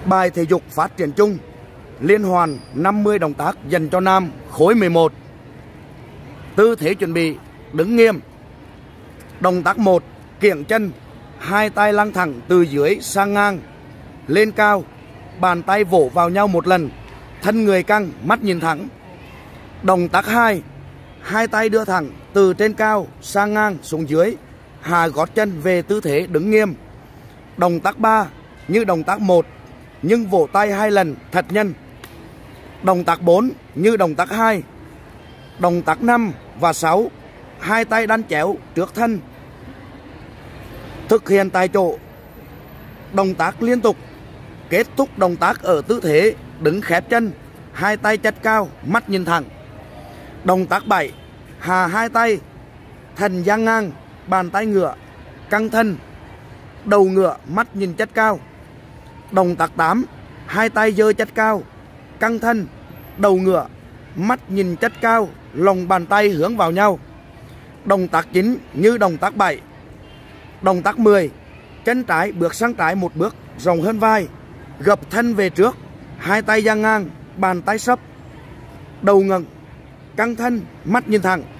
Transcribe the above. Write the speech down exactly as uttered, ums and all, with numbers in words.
Bài thể dục phát triển chung liên hoàn năm mươi động tác dành cho nam khối mười một. Tư thế chuẩn bị đứng nghiêm. Động tác một, kiễng chân, hai tay lăng thẳng từ dưới sang ngang, lên cao, bàn tay vỗ vào nhau một lần, thân người căng, mắt nhìn thẳng. Động tác hai, hai tay đưa thẳng từ trên cao sang ngang xuống dưới, hạ gót chân về tư thế đứng nghiêm. Động tác ba, như động tác một nhưng vỗ tay hai lần thật nhanh. Động tác bốn, như động tác hai. Động tác năm và sáu, hai tay đan chéo trước thân, thực hiện tại chỗ. Động tác liên tục, kết thúc động tác ở tư thế đứng khép chân, hai tay chắt cao, mắt nhìn thẳng. Động tác bảy, hạ hai tay, thân dang ngang, bàn tay ngửa, căng thân, đầu ngửa, mắt nhìn chắt cao. Động tác tám, hai tay giơ chắt cao, căng thân, đầu ngửa, mắt nhìn chắt cao, lòng bàn tay hướng vào nhau. Động tác chín, như động tác bảy. Động tác mười, chân trái bước sang trái một bước, rộng hơn vai, gập thân về trước, hai tay dang ngang, bàn tay sấp, đầu ngẩng, căng thân, mắt nhìn thẳng.